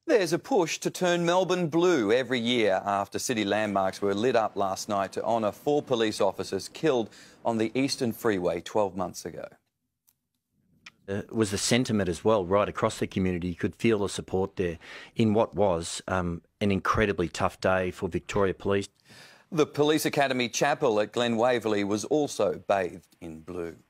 There's a push to turn Melbourne blue every year after city landmarks were lit up last night to honour 4 police officers killed on the Eastern Freeway 12 months ago. Was the sentiment as well right across the community. You could feel the support there in what was an incredibly tough day for Victoria Police. The Police Academy Chapel at Glen Waverley was also bathed in blue.